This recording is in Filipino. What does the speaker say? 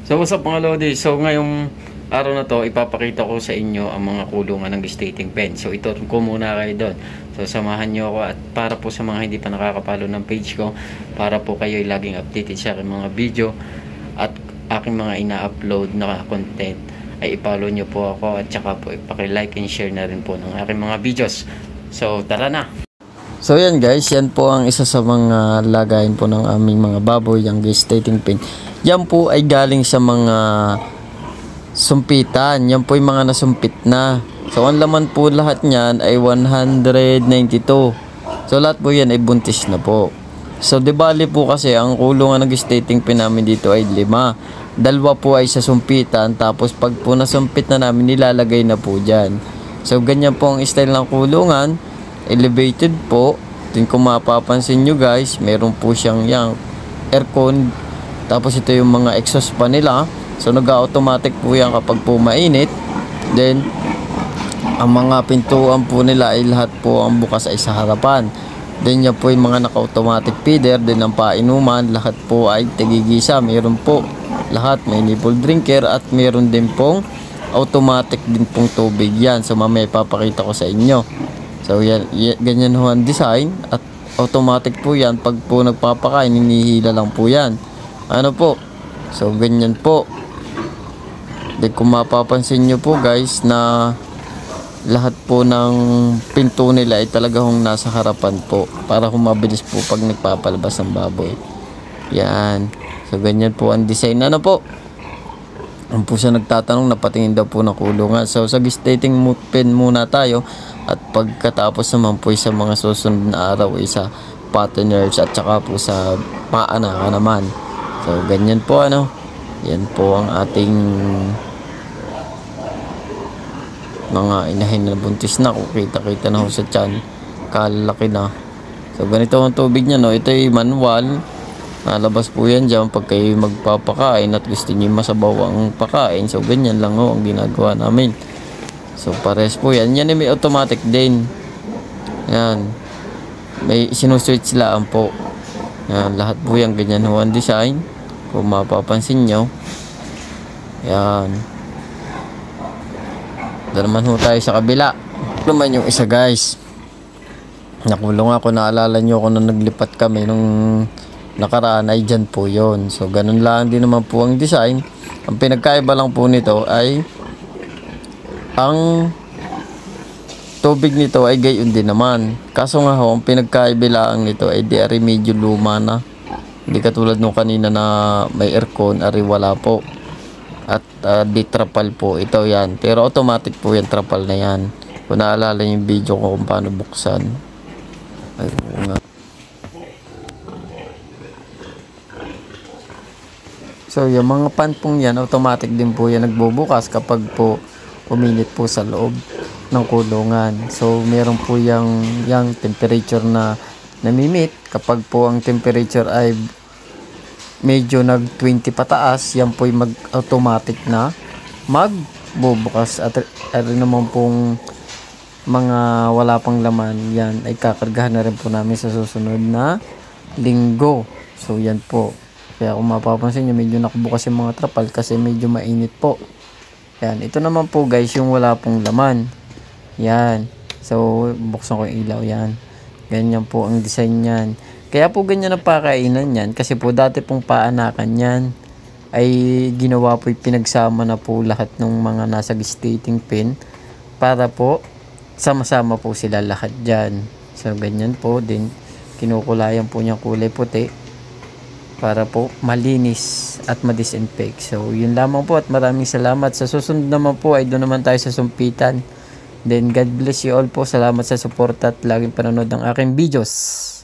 So what's up mga Lodi? So ngayong araw na to, ipapakita ko sa inyo ang mga kulungan ng gestating pen. So ito ko muna kayo doon. So samahan nyo ako, at para po sa mga hindi pa nakakapalo ng page ko, para po kayo laging updated sa aking mga video at aking mga ina-upload na content, ay ipollow nyo po ako, at saka po ipaki-like and share na rin po ng aking mga videos. So tara na! So yan guys, yan po ang isa sa mga lagayin po ng aming mga baboy, yung gestating pen. Yan po ay galing sa mga sumpitan. Yan po yung mga nasumpit na. So ang laman po lahat niyan ay 192. So lahat po yan ay buntis na po. So di bali po kasi ang kulungan ng gestating pen namin dito ay 5. Dalawa po ay sa sumpitan, tapos pag po nasumpit na namin, nilalagay na po dyan. So ganyan po ang style ng kulungan. Elevated po. Din kung mapapansin nyo guys, meron po siyang yang aircon. Tapos ito yung mga exhaust pa nila. So nag-automatic po yan kapag po mainit. Then ang mga pintuan po nila ay lahat po ang bukas ay sa harapan. Then yan po yung mga naka-automatic feeder. Then ang painuman, lahat po ay tigigisa. Meron po lahat, may nipple drinker, at meron din pong automatic din pong tubig yan. So mamaya ipapakita ko sa inyo. So yan, ganyan ho ang design, at automatic po yan. Pag po nagpapakain, hinihila lang po yan. Ano po? So ganyan po. Then kung mapapansin nyo po guys, na lahat po ng pinto nila ay talagang nasa harapan po, para humabilis po pag nagpapalabas ng baboy. Yan. So ganyan po ang design. Ano po? Ang po siya nagtatanong, napatingin daw po ng kulungan. So sa gestating pen muna tayo, at pagkatapos naman po sa mga susunod na araw ay sa patterners, at saka po sa paanakan naman. So ganyan po ano. Yan po ang ating mga inahin na buntis na. Kung kita-kita na ho sa tiyan, kalaki na. So ganito ang tubig niya, no. Ito ay manual. Nalabas po yan dyan pag kayo magpapakain at gusto nyo masabaw ang pakain. So ganyan lang ho ang ginagawa namin. So pares po yan. Yan ay may automatic din. Yan. May sinuswitch lang po. Yan. Lahat po yan ganyan ho ang design. Kung mapapansin nyo. Yan. Ito naman ho tayo sa kabila. Ito naman yung isa guys. Nakulong ako. Naalala nyo kung nung naglipat kami nung nakaraan, ay dyan po yon. So ganun lang din naman po ang design. Ang pinagkaiba lang po nito ay ang tubig nito ay gayon din naman. Kaso nga ho, ang pinagkaiba lang nito ay di ari medyo luma na. Hindi katulad nung kanina na may aircon, ari wala po. At di trapal po ito yan. Pero automatic po yan, trapal na yan. Kung naalala yung video ko kung paano buksan. Ay, nga. So yung mga pan pong yan, automatic din po yan nagbubukas kapag po uminit po sa loob ng kulungan. So meron po yung temperature na namimit. Kapag po ang temperature ay medyo nag 20 pataas, yan po yung mag-automatic na magbubukas. At naman pong mga wala pang laman, yan ay kakargahan na rin po namin sa susunod na linggo. So yan po. Kaya kung mapapansin nyo, medyo nakabukas yung mga trapal kasi medyo mainit po. Yan. Ito naman po guys, yung wala pong laman. Yan. So buksan ko yung ilaw yan. Ganyan po ang design yan. Kaya po ganyan ang pakainan yan. Kasi po dati pong paanakan yan ay ginawa po, pinagsama na po lahat ng mga nasa gestating pen, para po sama-sama po sila lahat dyan. So ganyan po din. Kinukulayan po niya kulay puti, para po malinis at ma-disinfect. So yun lamang po, at maraming salamat. Sa susunod naman po ay doon naman tayo sa sumpitan. Then God bless you all po. Salamat sa support at laging panonood ng aking videos.